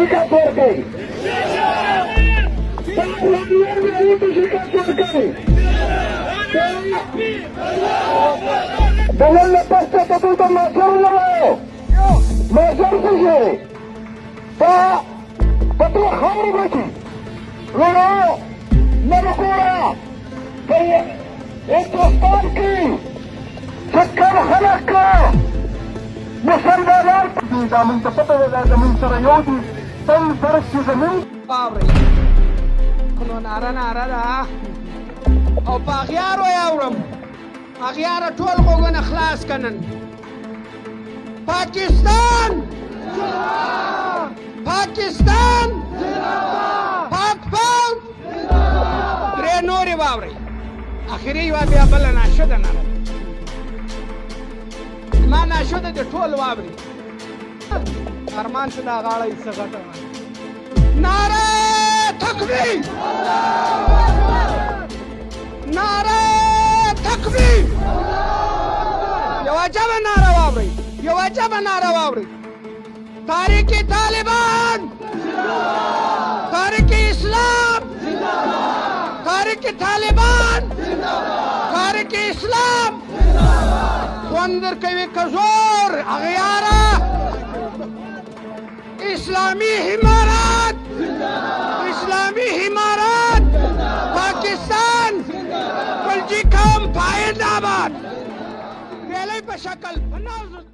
शिकस्त वर्कई शिकस्त वर्कई दलन पश्च तू तो मशहूर लगाओ मशहूर से पत्र खबर बची रोड़ो नरकोड़ा एक प्रस्ताव की चक्कर खलक का मुसलमान दामन पता जमीन सरयोदी तल फर्श जमीन نو ناره ناره ده او په اغیار واورم اغیار ټول غوږونه خلاص کنن پاکستان پاکستان پاک پاک درې نورې واورئ اخري یوه بیا بله ناشده ناره ما ناشده د ټول واوري ارمان چې دا غاړه یې څه غټه ناره تکبیر ناره تکبیر یو عجبه ناره واورئ یو عجبه ناره واورئ تحریک طالبان تحریک اسلام تحریک طالبان تحریک اسلام خوند درکوي که زور اغیاره اسلامی حمارت اسلامی حمارت پاکستان بلجیکم پائند آباد پہلے په شکل